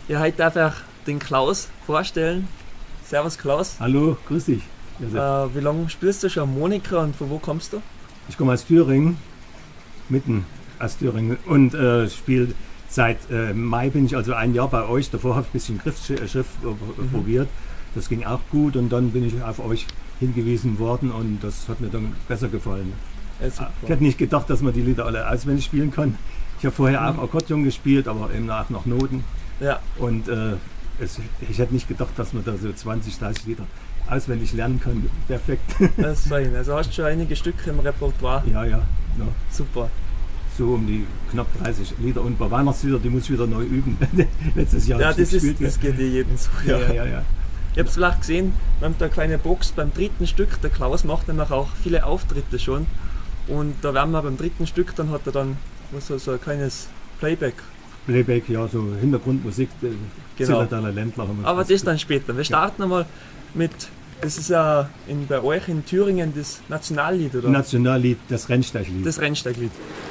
Ja, heute darf ich den Klaus vorstellen. Servus Klaus. Hallo, grüß dich. Wie lange spielst du schon Harmonika und von wo kommst du? Ich komme aus Thüringen, mitten aus Thüringen und spiele seit Mai bin ich also ein Jahr bei euch. Davor habe ich ein bisschen Schrift probiert. Das ging auch gut und dann bin ich auf euch hingewiesen worden und das hat mir dann besser gefallen. Ja, ich hätte nicht gedacht, dass man die Lieder alle auswendig spielen kann. Ich habe vorher auch Akkordeon gespielt, aber eben nach noch Noten. Ja. Und ich hätte nicht gedacht, dass man da so 20, 30 Lieder auswendig lernen kann. Perfekt. Das ist fein. Also hast du schon einige Stücke im Repertoire? Ja. Super. So um die knapp 30 Lieder und ein paar Weihnachtslieder, die muss ich wieder neu üben. Letztes Jahr ja, das geht jedem so. Ja. Ich habe es vielleicht gesehen, wir haben da eine kleine Box beim dritten Stück. Der Klaus macht nämlich auch viele Auftritte schon. Und da werden wir beim dritten Stück, dann hat er dann so ein kleines Playback. Playback, ja, so Hintergrundmusik, genau. Ländler. Aber das dann später. Wir starten einmal mit, das ist ja bei euch in Thüringen das Nationallied, oder? Nationallied, das Rennsteiglied. Das Rennsteiglied.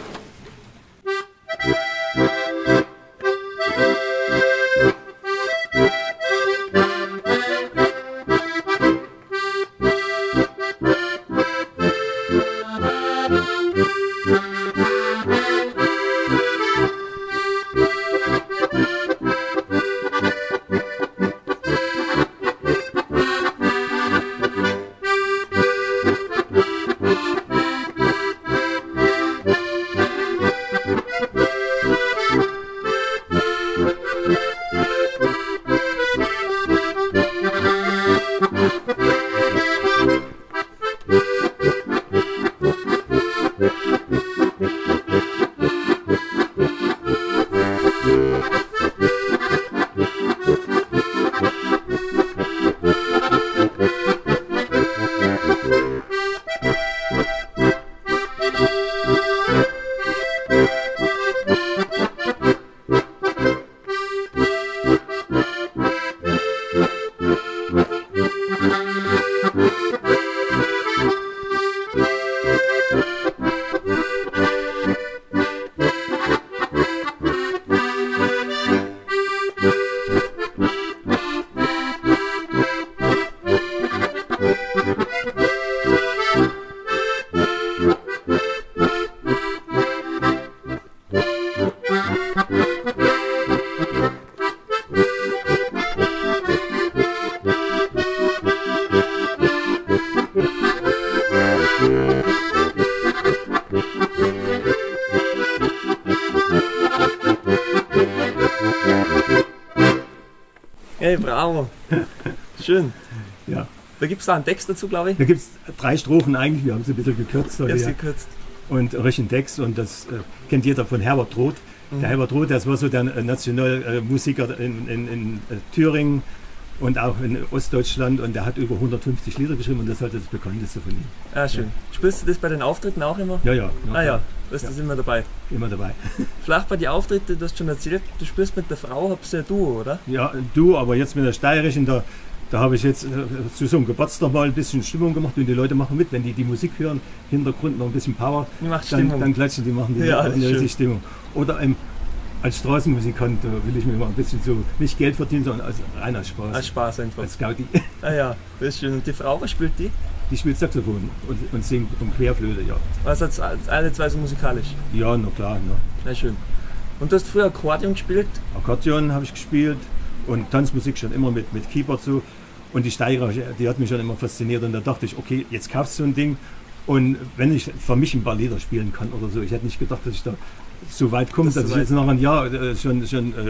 Hey, bravo. Schön. Ja. Da gibt es da einen Text dazu, glaube ich. Da gibt es 3 Strophen eigentlich, wir haben sie ein bisschen gekürzt. Ja, sie gekürzt. Und richtigen Text und das kennt jeder von Herbert Roth. Der Herbert Roth, das war so der Nationalmusiker in Thüringen und auch in Ostdeutschland und der hat über 150 Lieder geschrieben und das ist halt das bekannteste von ihm. Ah, schön. Ja. Spielst du das bei den Auftritten auch immer? Ja. Das ist immer dabei. Immer dabei. Vielleicht bei den Auftritten, du hast schon erzählt, du spielst mit der Frau, habt ihr ein Duo, oder? Ja, ein Duo, aber jetzt mit der Steirischen, da habe ich jetzt zu so einem Geburtstag mal ein bisschen Stimmung gemacht und die Leute machen mit, wenn die Musik hören, Hintergrund noch ein bisschen Power, dann klatschen die, machen die richtig Stimmung. Oder als Straßenmusikant will ich mir mal ein bisschen so, nicht Geld verdienen, sondern als Spaß. Als Spaß einfach. Als Gaudi. Ah ja, das ist schön. Und die Frau, was spielt die? Die spielt Saxophon und singt und Querflöte, ja. Also alle zwei so musikalisch? Ja, na klar. Na schön. Und du hast früher Akkordeon gespielt? Akkordeon habe ich gespielt und Tanzmusik schon immer mit Keyboard so. Und die Steiger, die hat mich schon immer fasziniert und da dachte ich, okay, jetzt kaufst du so ein Ding und wenn ich für mich ein paar Lieder spielen kann oder so. Ich hätte nicht gedacht, dass ich da so weit komme, dass ich jetzt nach einem Jahr schon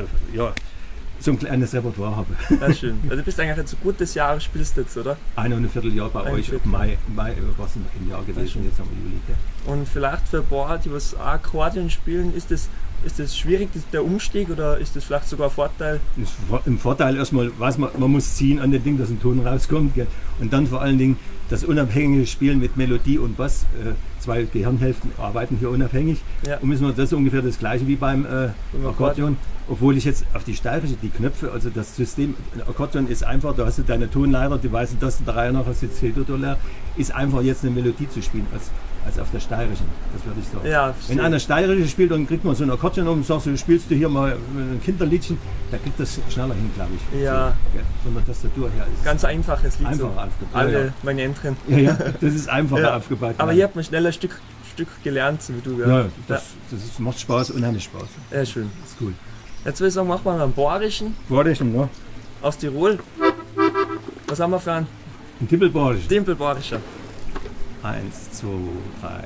so ein kleines Repertoire habe. Ja, schön. Also du bist eigentlich jetzt so gut des Jahres spielst jetzt, oder? 1,25 Jahre bei euch, Mai war es noch ein Jahr gewesen, jetzt haben wir Juli. Ja. Und vielleicht für ein paar, die was auch Akkordeon spielen, ist das schwierig, der Umstieg, oder ist das vielleicht sogar ein Vorteil? Im Vorteil erstmal, weiß man muss ziehen an dem Ding, dass ein Ton rauskommt. Gell? Und dann vor allen Dingen das unabhängige Spielen mit Melodie und Bass. 2 Gehirnhälften arbeiten hier unabhängig. Ja. Und das ist ungefähr das gleiche wie beim Akkordeon. Obwohl ich jetzt auf die Steirische, die Knöpfe, also das System, Akkordeon ist einfach, da hast du deine Tonleiter, die weißen Tasten der Reihe nach, hast du jetzt C-Dur, ist einfach jetzt eine Melodie zu spielen. als auf der steirischen, das würde ich sagen. Ja, wenn einer steirische spielt, dann kriegt man so ein Akkordchen um und sagt, so, spielst du hier mal ein Kinderliedchen, da kriegt das schneller hin, glaube ich. Ja. So, von der Tastatur her ist ganz einfaches Lied. einfacher so. aufgebaut. Alle meine Entren. Ja, das ist einfacher aufgebaut. Aber ihr habt mir schnell ein Stück gelernt, so wie du. Ja, das macht Spaß, unheimlich Spaß. Ja, schön. Das ist cool. Jetzt will ich sagen, machen wir einen Bayerischen Bayerischen, ne? aus Tirol. Was haben wir für einen? Ein Timpelbayerischen. Timpelbayerischer. 1, 2, 3,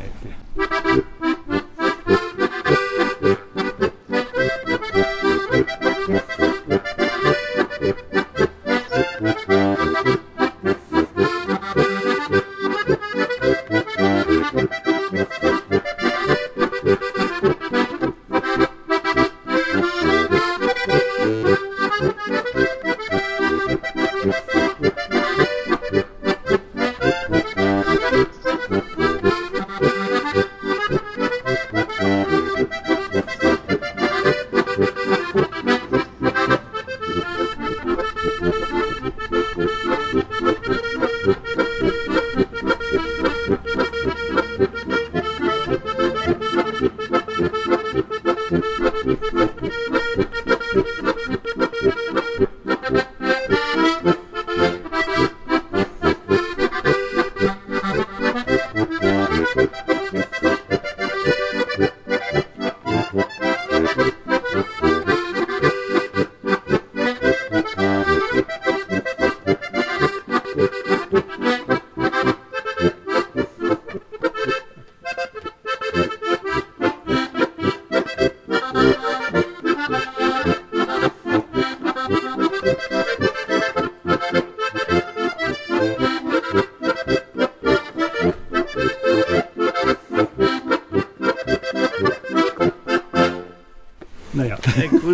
4. Naja. Hey, cool.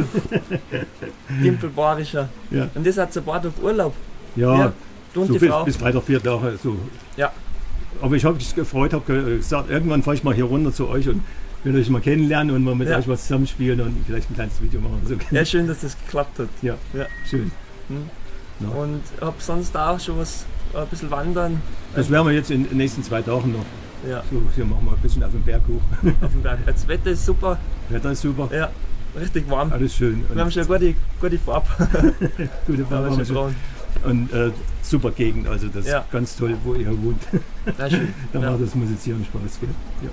Timpelbayerischer. Ja. Und das hat so ein paar Tage Urlaub. Ja, du so und die Frau. bis 3 oder 4 Tage. So. Ja. Aber ich habe mich gefreut, habe gesagt, irgendwann fahre ich mal hier runter zu euch und will euch mal kennenlernen und mal mit euch was zusammenspielen und vielleicht ein kleines Video machen. So. Ja, schön, dass das geklappt hat. Ja, schön. Ja. Und hab sonst auch schon was, ein bisschen wandern. Das werden wir jetzt in den nächsten 2 Tagen noch. Ja. So, hier machen wir ein bisschen auf den Berg hoch. Auf dem Berg. Das Wetter ist super. Wetter ist super. Ja, richtig warm. Alles schön. Wir haben schon eine gute Farbe. Gute Farbe haben wir schon. Und super Gegend, also das ist ganz toll, wo ihr wohnt. Ja, schön. Da macht das Musizieren Spaß. Gell? Ja.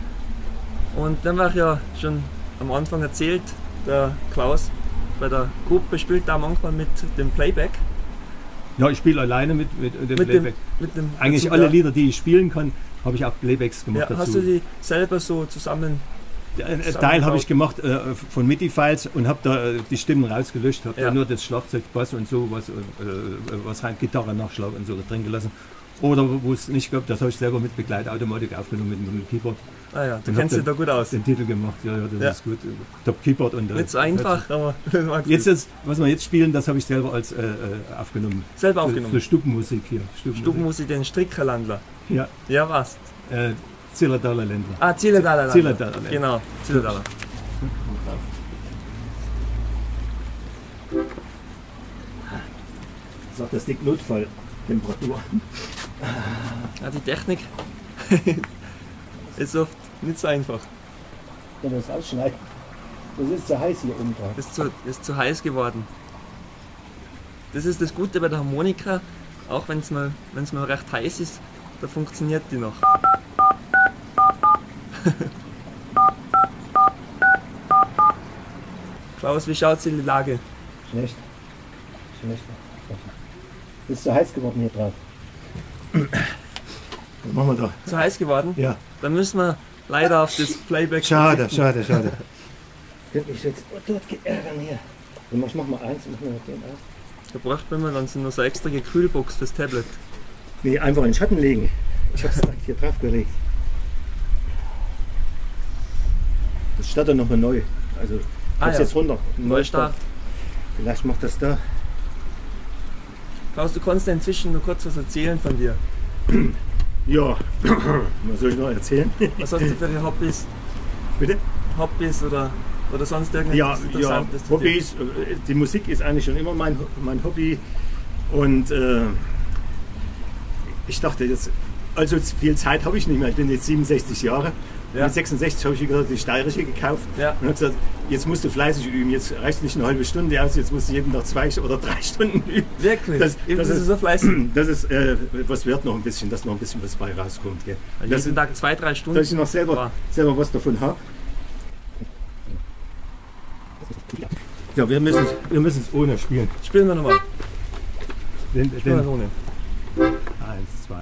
Und dann war ich ja schon am Anfang erzählt, der Klaus bei der Gruppe spielt da manchmal mit dem Playback. Ja, ich spiele alleine mit dem Playback. Eigentlich alle Lieder, die ich spielen kann, habe ich auch Playbacks gemacht dazu. Hast du die selber so zusammen? Ein Teil habe ich gemacht von MIDI-Files und habe da die Stimmen rausgelöscht, habe da nur das Schlagzeug, Bass und so, was rein Gitarre, Nachschlag und so da drin gelassen. Oder wo es nicht gab, das habe ich selber mit Begleitautomatik aufgenommen mit dem Keyboard. Ah ja, du kennst dich da gut aus. Den Titel gemacht, ja, das ist gut. Top Keyboard und nicht so einfach, aber jetzt, was wir jetzt spielen, das habe ich selber als aufgenommen. Selber aufgenommen? Für Stuppenmusik hier. Stuppenmusik, den Strickerlandler. Ja. Ja, was? Zillertaler Ländler. Ah, Zillertaler Ländler. Zillertaler Ländler. Genau, Zillertaler. Sagt das Ding Notfalltemperatur. Ja, die Technik ist oft nicht so einfach. Ja, das ausschneiden. Das ist zu heiß hier unten. Ist zu heiß geworden. Das ist das Gute bei der Harmonika, auch wenn es mal recht heiß ist, da funktioniert die noch. Klaus, wie schaut die Lage? Schlecht. Ist zu heiß geworden hier drauf. Was machen wir da? Zu heiß geworden? Ja. Dann müssen wir leider auf das Playback. Schade. Ich könnte mich jetzt dort ärgern hier. Ich mach mal eins, mach mal den aus. Da braucht man dann so eine extra Kühlbox fürs Tablet. Nee, einfach in den Schatten legen. Ich habe es direkt hier drauf gelegt. Das startet nochmal neu. Also ich jetzt runter. Neustart. Vielleicht macht das da. Klaus, du kannst ja inzwischen nur kurz was erzählen von dir. Ja, was soll ich noch erzählen? Was hast du für Hobbys? Bitte? Hobbys oder sonst irgendwas Interessantes? Ja, Hobbys. Die Musik ist eigentlich schon immer mein Hobby. Und ich dachte jetzt, Also viel Zeit habe ich nicht mehr. Ich bin jetzt 67 Jahre. Ja. Mit 66 habe ich wieder die steirische gekauft Ja. und habe gesagt, jetzt musst du fleißig üben. Jetzt reicht nicht eine halbe Stunde aus, jetzt musst du jeden Tag 2 oder 3 Stunden üben. Wirklich? Das Bist du ist so fleißig? Das ist, was wird noch ein bisschen, dass noch ein bisschen was bei rauskommt. Gell? Jeden Tag 2-3 Stunden? Dass ich noch selber was davon habe. Ja, wir müssen es ohne spielen. Spielen wir nochmal. Spielen wir ohne. 1, 2.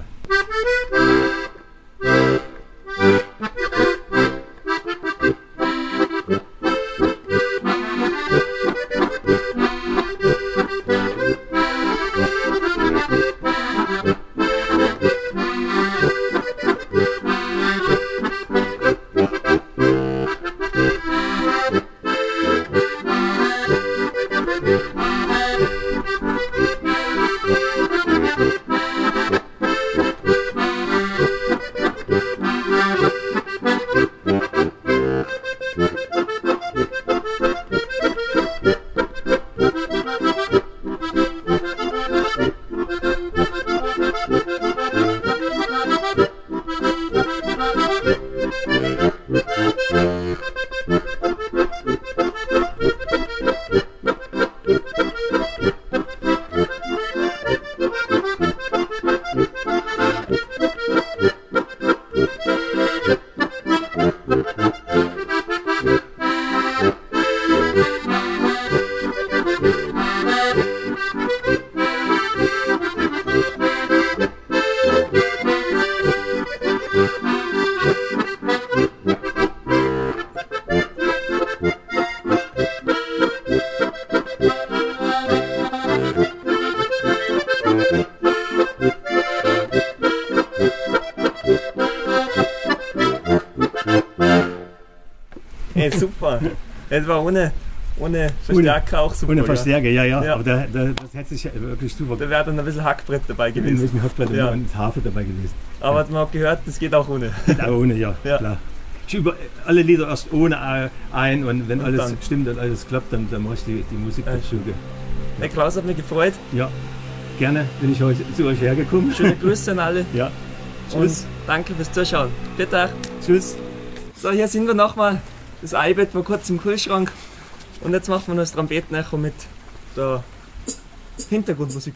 Hey, super. Das war ohne Verstärker auch super. Ohne Verstärker, ja. Aber das hätte sich wirklich super. Da wäre dann ein bisschen Hackbrett dabei gewesen. Ein bisschen Hackbrett und Harfe dabei gewesen. Aber man hat gehört, das geht auch ohne. Geht auch ohne, ja. Klar. Ich übe alle Lieder erst ohne ein und wenn alles dann stimmt und alles klappt, dann mache ich die Musik dazu. Der Klaus hat mich gefreut. Ja, gerne bin ich heute zu euch hergekommen. Schöne Grüße an alle. Ja. Tschüss. Und danke fürs Zuschauen. Bitte. Tschüss. So, hier sind wir nochmal. Das iPad war kurz im Kühlschrank. Und jetzt machen wir noch das Trompetenecho mit der Hintergrundmusik.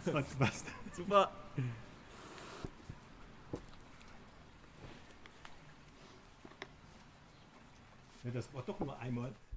Jetzt hat's gepasst. Super. Ja, das war doch nur einmal.